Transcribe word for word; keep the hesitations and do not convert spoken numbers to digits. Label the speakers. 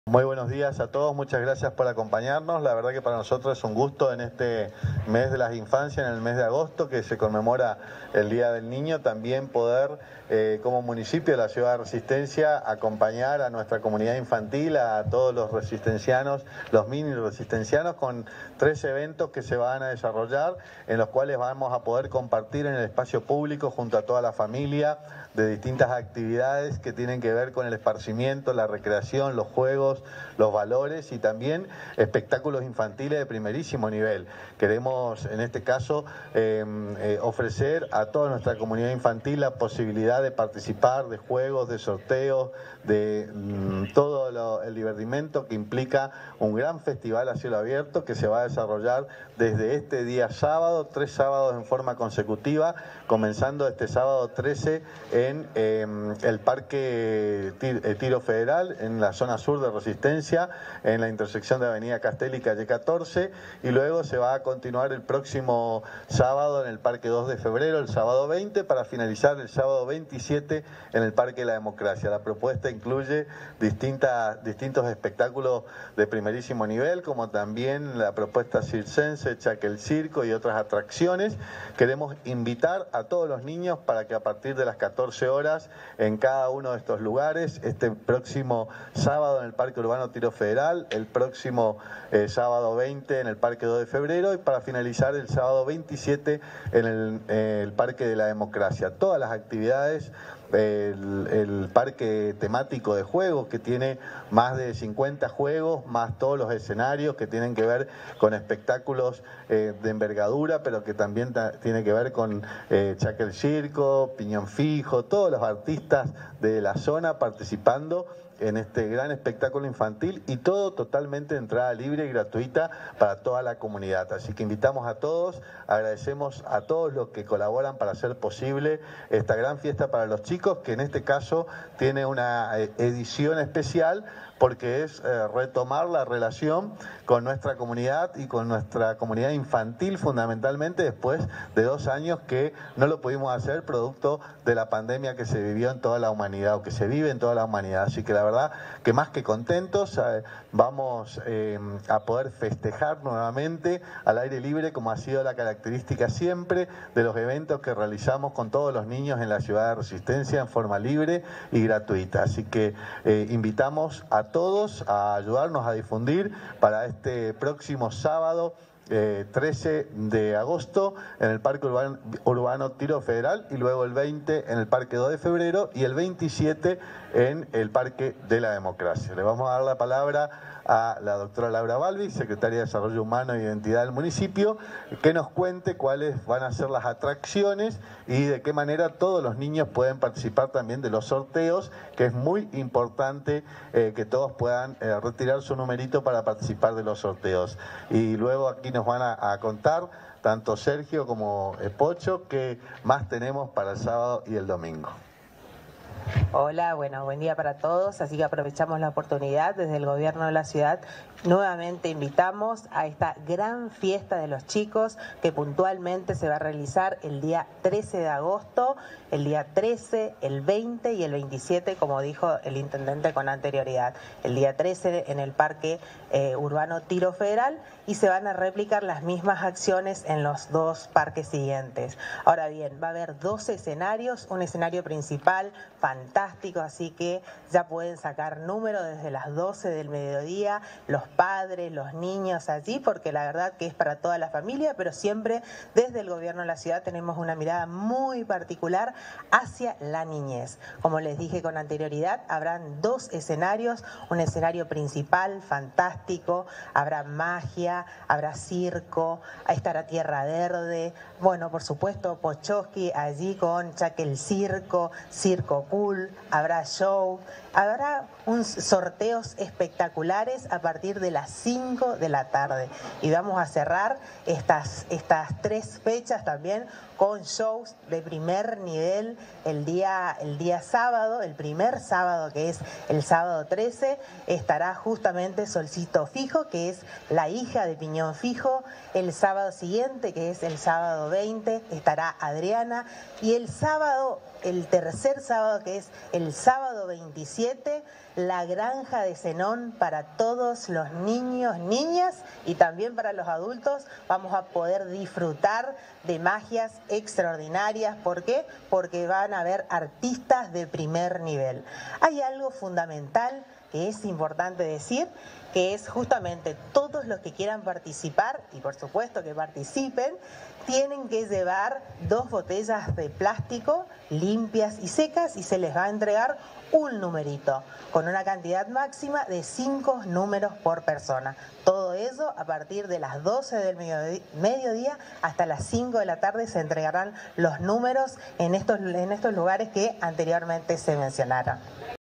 Speaker 1: Muy buenos días a todos, muchas gracias por acompañarnos. La verdad que para nosotros es un gusto en este mes de las infancias, en el mes de agosto, que se conmemora el Día del Niño, también poder, eh, como municipio de la Ciudad de Resistencia, acompañar a nuestra comunidad infantil, a todos los resistencianos, los mini resistencianos, con tres eventos que se van a desarrollar, en los cuales vamos a poder compartir en el espacio público junto a toda la familia de distintas actividades que tienen que ver con el esparcimiento, la recreación, los juegos, los valores y también espectáculos infantiles de primerísimo nivel. Queremos en este caso eh, eh, ofrecer a toda nuestra comunidad infantil la posibilidad de participar de juegos, de sorteos, de mm, todo lo, el divertimento que implica un gran festival a cielo abierto que se va a desarrollar desde este día sábado, tres sábados en forma consecutiva, comenzando este sábado trece en eh, el Parque Tiro Federal, en la zona sur de Resistencia, en la intersección de Avenida Castel y Calle catorce, y luego se va a continuar el próximo sábado en el Parque dos de febrero, el sábado veinte, para finalizar el sábado veintisiete en el Parque de la Democracia. La propuesta incluye distintas, distintos espectáculos de primerísimo nivel, como también la propuesta circense, Chaque el Circo y otras atracciones. Queremos invitar a todos los niños para que a partir de las catorce horas en cada uno de estos lugares, este próximo sábado en el Parque Urbano Tiro Federal, el próximo eh, sábado veinte en el Parque dos de febrero y para finalizar el sábado veintisiete en el, eh, el Parque de la Democracia. Todas las actividades, El, el parque temático de juegos que tiene más de cincuenta juegos, más todos los escenarios que tienen que ver con espectáculos eh, de envergadura, pero que también tiene que ver con eh, Chaque el Circo, Piñón Fijo, todos los artistas de la zona participando en este gran espectáculo infantil y todo totalmente de entrada libre y gratuita para toda la comunidad. Así que invitamos a todos, agradecemos a todos los que colaboran para hacer posible esta gran fiesta para los chicos, que en este caso tiene una edición especial porque es eh, retomar la relación con nuestra comunidad y con nuestra comunidad infantil fundamentalmente después de dos años que no lo pudimos hacer producto de la pandemia que se vivió en toda la humanidad o que se vive en toda la humanidad. Así que la verdad que más que contentos eh, vamos eh, a poder festejar nuevamente al aire libre como ha sido la característica siempre de los eventos que realizamos con todos los niños en la Ciudad de Resistencia en forma libre y gratuita. Así que eh, invitamos a todos a ayudarnos a difundir para este próximo sábado eh, trece de agosto en el Parque Urbano, Urbano Tiro Federal y luego el veinte en el Parque dos de febrero y el veintisiete en el Parque de la Democracia. Le vamos a dar la palabra a la doctora Laura Balbi, secretaria de Desarrollo Humano e Identidad del municipio, que nos cuente cuáles van a ser las atracciones y de qué manera todos los niños pueden participar también de los sorteos, que es muy importante eh, que todos puedan eh, retirar su numerito para participar de los sorteos. Y luego aquí nos van a, a contar tanto Sergio como eh, Pocho qué más tenemos para el sábado y el domingo.
Speaker 2: Hola, bueno, buen día para todos, así que aprovechamos la oportunidad desde el gobierno de la ciudad. Nuevamente invitamos a esta gran fiesta de los chicos que puntualmente se va a realizar el día trece de agosto, el día trece, el veinte y el veintisiete, como dijo el intendente con anterioridad. El día trece en el Parque eh, Urbano Tiro Federal y se van a replicar las mismas acciones en los dos parques siguientes. Ahora bien, va a haber dos escenarios, un escenario principal fantástico, así que ya pueden sacar número desde las doce del mediodía, los padres, los niños allí, porque la verdad que es para toda la familia, pero siempre desde el gobierno de la ciudad tenemos una mirada muy particular hacia la niñez. Como les dije con anterioridad, habrán dos escenarios, un escenario principal fantástico, habrá magia, habrá circo, estará Tierra Verde, bueno, por supuesto Pochoski allí con Chaque el Circo, Circo Cool, habrá show, habrá un sorteos espectaculares a partir de las cinco de la tarde y vamos a cerrar estas, estas tres fechas también con shows de primer nivel el día, el día sábado, el primer sábado que es el sábado trece, estará justamente Solcito Fijo, que es la hija de Piñón Fijo, el sábado siguiente, que es el sábado veinte, estará Adriana y el sábado el tercer sábado, que es el sábado veintisiete, la granja de Zenón para todos los niños, niñas y también para los adultos. Vamos a poder disfrutar de magias extraordinarias. ¿Por qué? Porque van a haber artistas de primer nivel. Hay algo fundamental que es importante decir, que es justamente todos los que quieran participar, y por supuesto que participen, tienen que llevar dos botellas de plástico limpias y secas y se les va a entregar un numerito con una cantidad máxima de cinco números por persona. Todo ello a partir de las doce del mediodía hasta las cinco de la tarde se entregarán los números en estos, en estos lugares que anteriormente se mencionaron.